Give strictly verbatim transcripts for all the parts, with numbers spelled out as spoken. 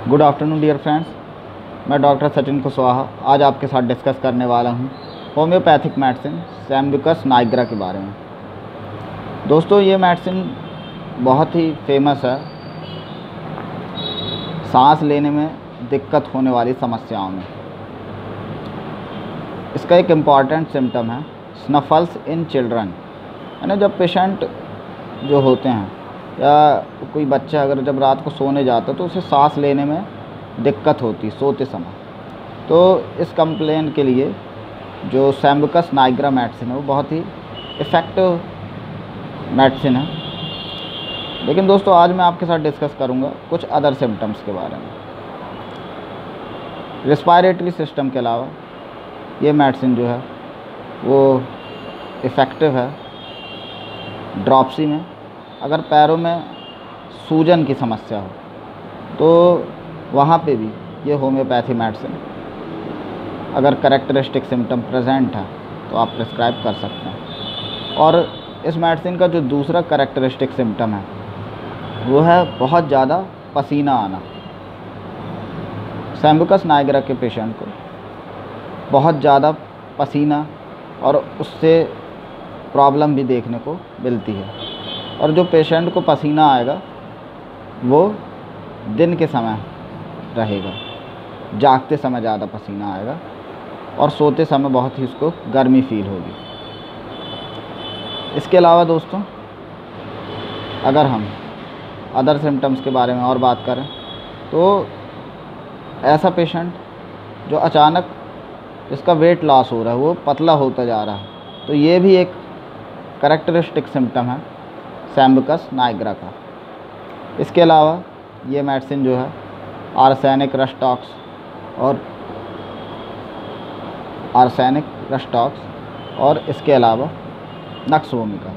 Good afternoon dear friends, मैं doctor Sachin Kushwaha आज आपके साथ डिस्कस करने वाला हूं होम्योपैथिक मेडिसिन सैम्ब्यूकस नाइग्रा के बारे में। दोस्तों, ये मेडिसिन बहुत ही फेमस है सांस लेने में दिक्कत होने वाली समस्याओं में। इसका एक इम्पॉर्टेंट सिम्टम है स्नफल्स इन चिल्ड्रन, यानी जब पेशेंट जो होते हैं या कोई बच्चा अगर जब रात को सोने जाता है तो उसे सांस लेने में दिक्कत होती सोते समय। तो इस कंप्लेन के लिए जो सैम्ब्यूकस नाइग्रा मेडिसिन है वो बहुत ही इफ़ेक्टिव मेडिसिन है। लेकिन दोस्तों, आज मैं आपके साथ डिस्कस करूंगा कुछ अदर सिम्टम्स के बारे में। रेस्पिरेटरी सिस्टम के अलावा ये मेडिसिन जो है वो इफ़ेक्टिव है ड्रॉप्सी में। अगर पैरों में सूजन की समस्या हो तो वहाँ पे भी ये होम्योपैथी मेडिसिन अगर कैरेक्टरिस्टिक सिम्टम प्रेजेंट है तो आप प्रिस्क्राइब कर सकते हैं। और इस मेडिसिन का जो दूसरा कैरेक्टरिस्टिक सिम्टम है वो है बहुत ज़्यादा पसीना आना। सैम्ब्यूकस नाइग्रा के पेशेंट को बहुत ज़्यादा पसीना और उससे प्रॉब्लम भी देखने को मिलती है। और जो पेशेंट को पसीना आएगा वो दिन के समय रहेगा, जागते समय ज़्यादा पसीना आएगा और सोते समय बहुत ही उसको गर्मी फील होगी। इसके अलावा दोस्तों, अगर हम अदर सिम्टम्स के बारे में और बात करें तो ऐसा पेशेंट जो अचानक इसका वेट लॉस हो रहा है, वो पतला होता जा रहा है, तो ये भी एक कैरेक्टरिस्टिक सिम्टम है सैम्ब्यूकस नाइग्रा का। इसके अलावा ये मेडिसिन जो है आर्सेनिक रस्ट टॉक्स और आर्सेनिक रस्ट टॉक्स और इसके अलावा नक्स वोमिका,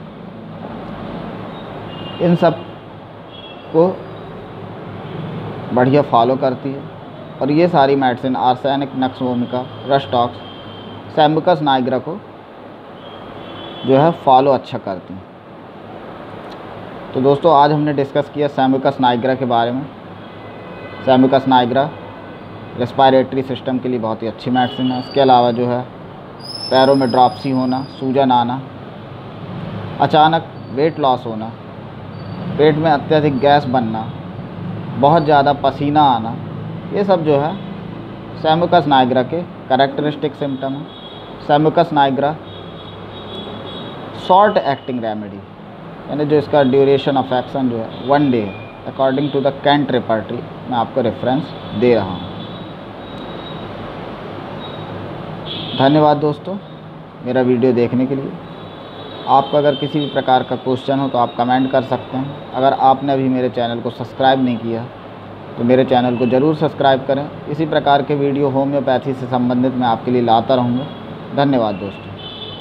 इन सब को बढ़िया फॉलो करती है। और ये सारी medicine arsenic, nux vomica, rhus tox sambucus nigra को जो है फॉलो अच्छा करती हैं। तो दोस्तों, आज हमने डिस्कस किया सैम्ब्यूकस नाइग्रा के बारे में। सैम्ब्यूकस नाइग्रा रेस्पिरेटरी सिस्टम के लिए बहुत ही अच्छी मेडिसिन है। इसके अलावा जो है पैरों में ड्रॉप्सी होना, सूजन आना, अचानक वेट लॉस होना, पेट में अत्यधिक गैस बनना, बहुत ज़्यादा पसीना आना, ये सब जो है सैम्ब्यूकस नाइग्रा के कैरेक्टरिस्टिक सिम्टम है। Sambucus nigra short acting remedy, यानी जो इसका ड्यूरेशन ऑफ एक्शन जो है वन डे है, according to the Kent repertory मैं आपको रेफरेंस दे रहा हूँ। धन्यवाद दोस्तों मेरा वीडियो देखने के लिए। आपका अगर किसी भी प्रकार का क्वेश्चन हो तो आप कमेंट कर सकते हैं। अगर आपने अभी मेरे चैनल को सब्सक्राइब नहीं किया तो मेरे चैनल को ज़रूर सब्सक्राइब करें। इसी प्रकार के वीडियो होम्योपैथी से संबंधित मैं आपके लिए लाता रहूँगा। धन्यवाद दोस्तों।